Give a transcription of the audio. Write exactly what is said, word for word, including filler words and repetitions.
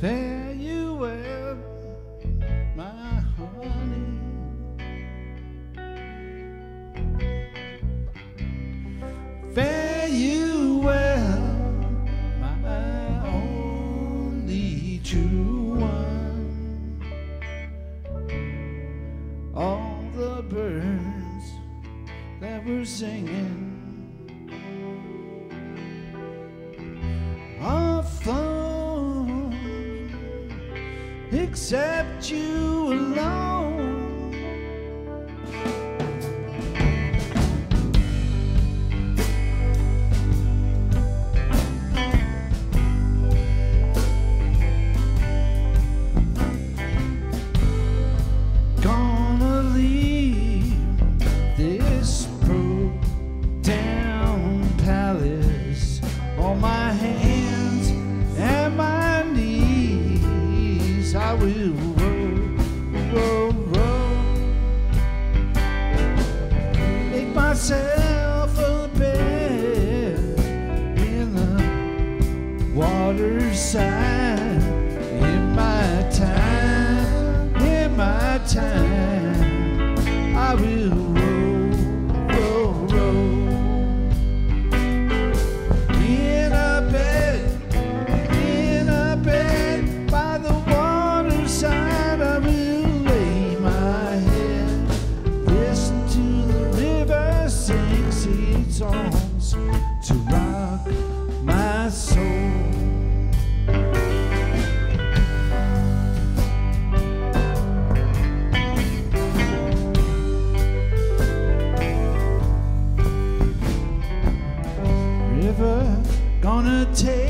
Fare you well, my honey. Fare you well, my only true one. All the birds that were singing are flown, except you alone. Gonna leave this broke down palace on my hands and my knees. I will roll, roll, roll, make myself a bed in the waterside. In my time, in my time, I will roll, roll, roll. In a bed, in a bed by the waterside, I will lay my head, listen to the river sing sweet songs to rock my soul. River, gonna take